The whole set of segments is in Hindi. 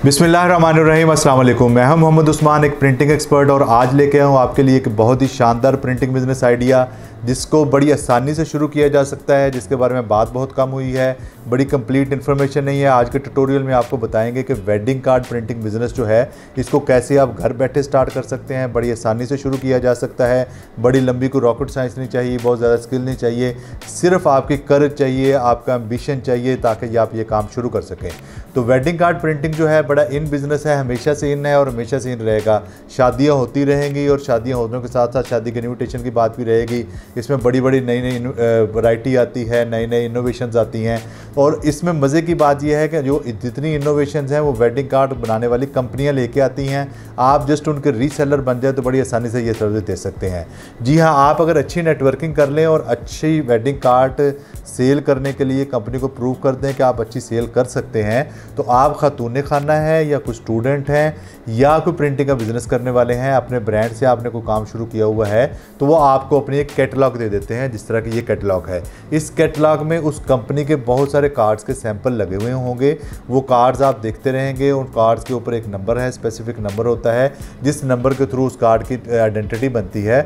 बिस्मिल्लाहिर्रहमानिर्रहीम, अस्सलाम वालेकुम। मैं हूं मोहम्मद उस्मान, एक प्रिंटिंग एक्सपर्ट, और आज लेके आया हूं आपके लिए एक बहुत ही शानदार प्रिंटिंग बिज़नेस आइडिया जिसको बड़ी आसानी से शुरू किया जा सकता है, जिसके बारे में बात बहुत कम हुई है, बड़ी कंप्लीट इन्फॉर्मेशन नहीं है। आज के ट्यूटोरियल में आपको बताएंगे कि वेडिंग कार्ड प्रिंटिंग बिज़नेस जो है इसको कैसे आप घर बैठे स्टार्ट कर सकते हैं, बड़ी आसानी से शुरू किया जा सकता है। बड़ी लंबी कोई रॉकेट साइंस नहीं चाहिए, बहुत ज़्यादा स्किल नहीं चाहिए, सिर्फ आपकी कर्ज चाहिए, आपका एम्बिशन चाहिए ताकि आप ये काम शुरू कर सकें। तो वेडिंग कार्ड प्रिंटिंग जो है बड़ा इन बिज़नेस है, हमेशा से इन है और हमेशा से इन रहेगा। शादियाँ होती रहेंगी और शादियाँ होने के साथ साथ शादी के इन्विटेशन की बात भी रहेगी। इसमें बड़ी बड़ी नई नई वैरायटी आती है, नई नई इनोवेशंस आती हैं, और इसमें मज़े की बात यह है कि जो जितनी इनोवेशंस हैं वो वेडिंग कार्ड बनाने वाली कंपनियां लेके आती हैं। आप जस्ट उनके रीसेलर बन जाए तो बड़ी आसानी से ये सर्विस दे सकते हैं। जी हाँ, आप अगर अच्छी नेटवर्किंग कर लें और अच्छी वेडिंग कार्ड सेल करने के लिए कंपनी को प्रूव कर दें कि आप अच्छी सेल कर सकते हैं, तो आप खातून खाना है या कुछ स्टूडेंट हैं या कोई प्रिंटिंग का बिज़नेस करने वाले हैं, अपने ब्रांड से आपने कोई काम शुरू किया हुआ है, तो वो आपको अपनी एक कैटलॉग दे देते हैं। जिस तरह की ये कैटलॉग है, इस कैटलॉग में उस कंपनी के बहुत सारे कार्ड्स के सैंपल लगे हुए होंगे। वो कार्ड्स आप देखते रहेंगे, उन कार्ड्स के ऊपर एक नंबर है, स्पेसिफिक नंबर होता है, जिस नंबर के थ्रू उस कार्ड की आइडेंटिटी बनती है।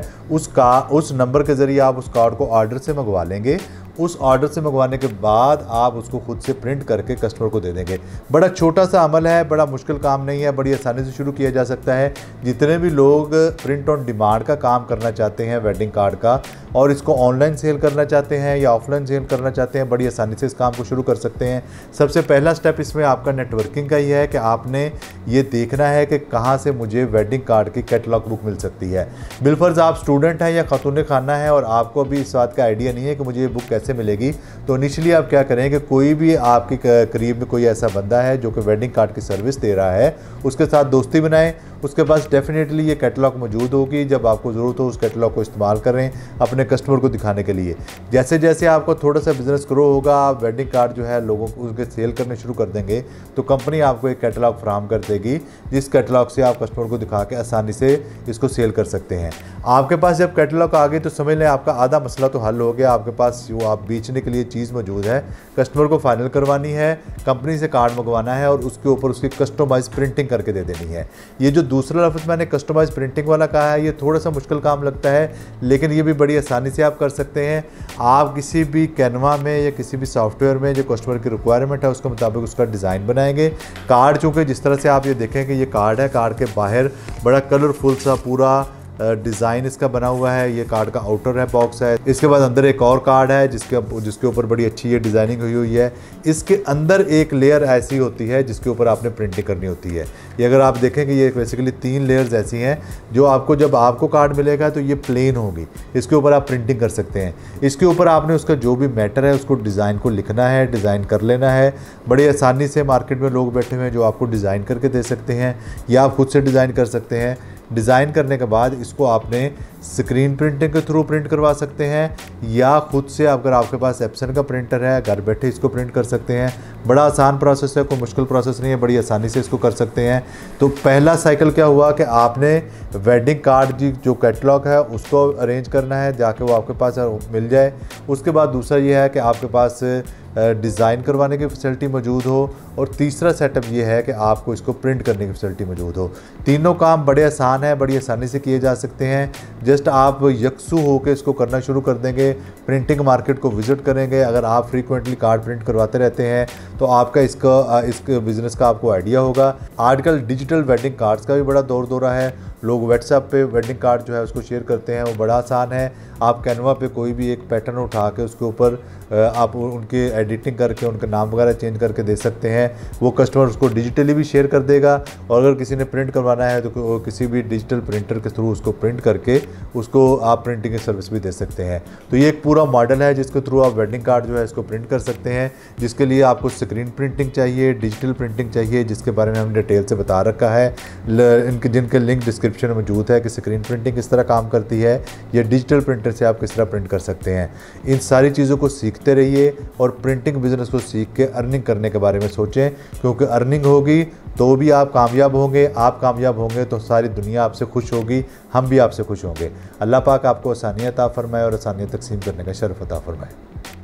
उस नंबर के ज़रिए आप उस कार्ड को ऑर्डर से मंगवा लेंगे। उस ऑर्डर से मंगवाने के बाद आप उसको खुद से प्रिंट करके कस्टमर को दे देंगे। बड़ा छोटा सा अमल है, बड़ा मुश्किल काम नहीं है, बड़ी आसानी से शुरू किया जा सकता है। जितने भी लोग प्रिंट ऑन डिमांड का काम करना चाहते हैं वेडिंग कार्ड का, और इसको ऑनलाइन सेल करना चाहते हैं या ऑफलाइन सेल करना चाहते हैं, बड़ी आसानी से इस काम को शुरू कर सकते हैं। सबसे पहला स्टेप इसमें आपका नेटवर्किंग का ही है कि आपने ये देखना है कि कहाँ से मुझे वेडिंग कार्ड की कैटलॉग बुक मिल सकती है। बिलफर्ज आप स्टूडेंट हैं या खातून खाना है और आपको अभी इस बात का आइडिया नहीं है कि मुझे ये बुक कैसे मिलेगी, तो इनिशियली आप क्या करें कि कोई भी आपके करीब में कोई ऐसा बंदा है जो कि वेडिंग कार्ड की सर्विस दे रहा है, उसके साथ दोस्ती बनाएं। उसके पास डेफिनेटली ये कैटलॉग मौजूद होगी। जब आपको ज़रूरत हो उस कैटलॉग को इस्तेमाल करें अपने कस्टमर को दिखाने के लिए। जैसे जैसे आपको थोड़ा सा बिज़नेस ग्रो होगा, आप वेडिंग कार्ड जो है लोगों को उसके सेल करने शुरू कर देंगे, तो कंपनी आपको एक कैटलॉग फराहम कर देगी, जिस कैटलॉग से आप कस्टमर को दिखा के आसानी से इसको सेल कर सकते हैं। आपके पास जब कैटलॉग आ गई तो समझ लें आपका आधा मसला तो हल हो गया। आपके पास जो आप बेचने के लिए चीज़ मौजूद है, कस्टमर को फाइनल करवानी है, कंपनी से कार्ड मंगवाना है और उसके ऊपर उसकी कस्टमाइज प्रिंटिंग करके दे देनी है। ये जो दूसरा लफ्ज़ मैंने कस्टमाइज प्रिंटिंग वाला कहा है, ये थोड़ा सा मुश्किल काम लगता है, लेकिन ये भी बड़ी आसानी से आप कर सकते हैं। आप किसी भी कैनवा में या किसी भी सॉफ्टवेयर में जो कस्टमर की रिक्वायरमेंट है उसके मुताबिक उसका डिज़ाइन बनाएंगे। कार्ड चूँकि जिस तरह से आप ये देखें कि ये कार्ड है, कार्ड के बाहर बड़ा कलरफुल सा पूरा डिज़ाइन इसका बना हुआ है। ये कार्ड का आउटर है, बॉक्स है। इसके बाद अंदर एक और कार्ड है जिसके ऊपर बड़ी अच्छी ये डिज़ाइनिंग हुई है। इसके अंदर एक लेयर ऐसी होती है जिसके ऊपर आपने प्रिंटिंग करनी होती है। ये अगर आप देखें कि ये बेसिकली 3 लेयर्स ऐसी हैं जो आपको जब आपको कार्ड मिलेगा तो ये प्लेन होगी, इसके ऊपर आप प्रिंटिंग कर सकते हैं। इसके ऊपर आपने उसका जो भी मैटर है उसको डिज़ाइन को लिखना है, डिज़ाइन कर लेना है। बड़ी आसानी से मार्केट में लोग बैठे हुए हैं जो आपको डिज़ाइन करके दे सकते हैं या आप खुद से डिज़ाइन कर सकते हैं। डिज़ाइन करने के बाद इसको आपने स्क्रीन प्रिंटिंग के थ्रू प्रिंट करवा सकते हैं या खुद से, अगर आपके पास एप्सन का प्रिंटर है, घर बैठे इसको प्रिंट कर सकते हैं। बड़ा आसान प्रोसेस है, कोई मुश्किल प्रोसेस नहीं है, बड़ी आसानी से इसको कर सकते हैं। तो पहला साइकिल क्या हुआ कि आपने वेडिंग कार्ड जो कैटलॉग है उसको अरेंज करना है, जाके वो आपके पास मिल जाए। उसके बाद दूसरा ये है कि आपके पास डिज़ाइन करवाने की फैसिलिटी मौजूद हो, और तीसरा सेटअप ये है कि आपको इसको प्रिंट करने की फैसिलिटी मौजूद हो। तीनों काम बड़े आसान हैं, बड़ी आसानी से किए जा सकते हैं। जस्ट आप यकसू होकर इसको करना शुरू कर देंगे, प्रिंटिंग मार्केट को विज़िट करेंगे। अगर आप फ्रीक्वेंटली कार्ड प्रिंट करवाते रहते हैं तो आपका इसके बिज़नेस का आपको आइडिया होगा। आजकल डिजिटल वेडिंग कार्ड्स का भी बड़ा दौर दौरा है। लोग व्हाट्सएप पे वेडिंग कार्ड जो है उसको शेयर करते हैं, वो बड़ा आसान है। आप कैनवा पे कोई भी एक पैटर्न उठा के उसके ऊपर आप उनके एडिटिंग करके उनका नाम वगैरह चेंज करके दे सकते हैं। वो कस्टमर उसको डिजिटली भी शेयर कर देगा, और अगर किसी ने प्रिंट करवाना है तो किसी भी डिजिटल प्रिंटर के थ्रू उसको प्रिंट करके उसको आप प्रिंटिंग की सर्विस भी दे सकते हैं। तो ये एक पूरा मॉडल है जिसके थ्रू आप वेडिंग कार्ड जो है इसको प्रिंट कर सकते हैं, जिसके लिए आपको स्क्रीन प्रिंटिंग चाहिए, डिजिटल प्रिंटिंग चाहिए, जिसके बारे में हमने डिटेल से बता रखा है। जिनके लिंक डिस्क्रिप्शन में मौजूद है कि स्क्रीन प्रिंटिंग किस तरह काम करती है या डिजिटल प्रिंटर से आप किस तरह प्रिंट कर सकते हैं। इन सारी चीज़ों को सीखते रहिए और प्रिंटिंग बिजनेस को सीख के अर्निंग करने के बारे में सोचें, क्योंकि अर्निंग होगी तो भी आप कामयाब होंगे। आप कामयाब होंगे तो सारी दुनिया आपसे खुश होगी, हम भी आपसे खुश होंगे। अल्लाह पाक आपको आसानियाँ अता फरमाए और आसानियाँ तकसीम करने का शर्फ अता फरमाए।